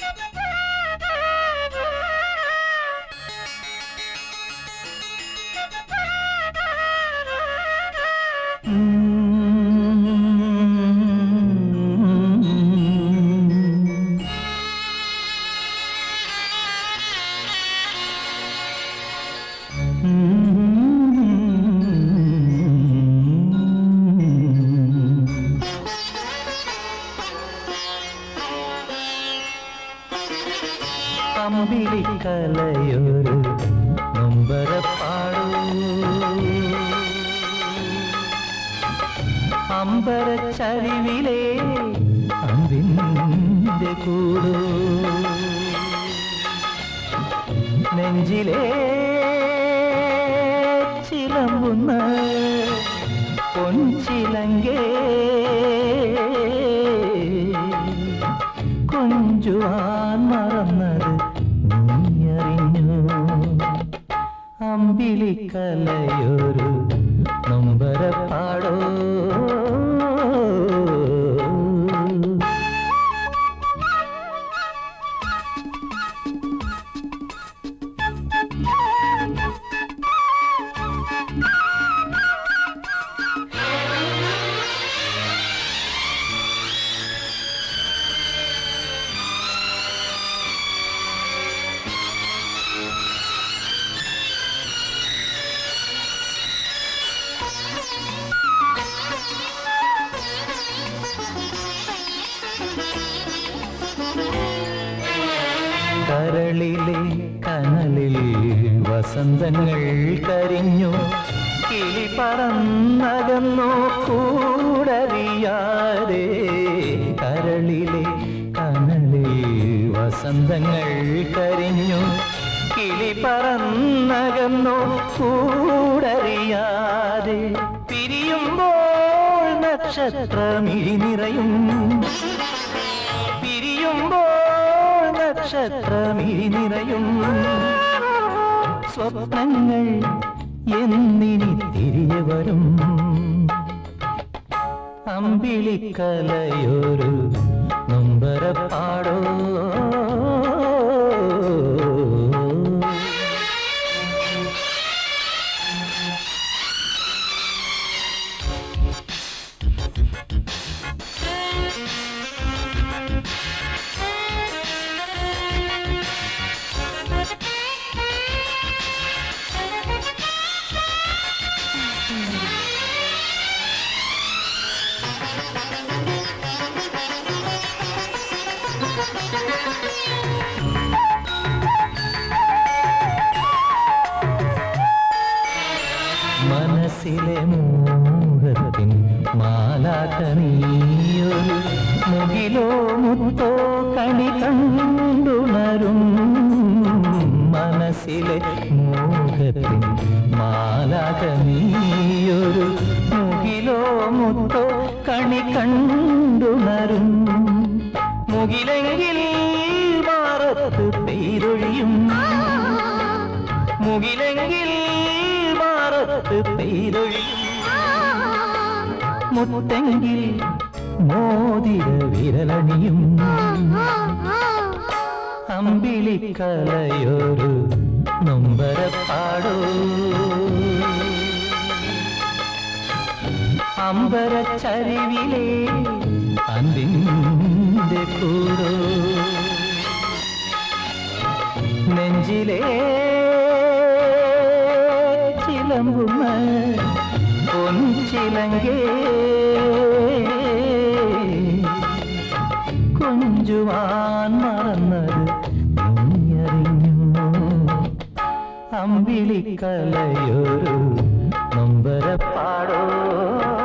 അമ്പിളിക്കലയൊരു നൊമ്പരപ്പാടൂ അമ്പരച്ചരിവിലെ അന്തിന്റെ കൂടൂ നെഞ്ചിലെ ചിലമ്പുന്ന പൊൻചിലങ്കേ കൊഞ്ചുവാൻ മറന്നത് നീയറിഞ്ഞു അമ്പിളിക്കലയൊരു നൊമ്പരപ്പാടോ കരളിലെ കനലിൽ വസന്തങ്ങൾ കരിഞ്ഞു കിളി പറന്നകന്നോ കൂടറിയാതെ കരളിലെ കനലിൽ വസന്തങ്ങൾ കരിഞ്ഞു കിളി പറന്നകന്നോ കൂടറിയാതെ പിരിയുമ്പോൾ നക്ഷത്രമിഴി നിറയും പിരിയുമ്പോൾ നക്ഷത്രമിഴി നിറയും സ്വപ്നങ്ങൾ എന്നിനി തിരികെ വരും അമ്പിളിക്കലയൊരു നൊമ്പരപ്പാടോ മനസ്സിലെ മോഹത്തിൻ മാലാഖനീയൊരു മുകിലോ മുത്തോ കണി കണ്ടുണരും മനസ്സിലെ മോഹത്തിൻ മാലാഖനീയൊരു മുകിലോ മുത്തോ കണി കണ്ടുണരും മുകിലെങ്കിൽ മാറത്ത് പെയ്തൊഴിയും മുകിലെങ്കിൽ മാറത്ത് പെയ്തൊഴിയും മുത്തെങ്കിൽ മോതിര വിരലണിയും അമ്പിളിക്കലയൊരു നൊമ്പരപ്പാടോ അമ്പരച്ചരിവിലെ അന്തിന്റെ കൂടോ നെഞ്ചിലെ ചിലമ്പുന്ന പൊൻചിലങ്കേ കൊഞ്ചുവാൻ മറന്നത് നീയറിഞ്ഞു അമ്പിളിക്കലയൊരു നൊമ്പരപ്പാടോ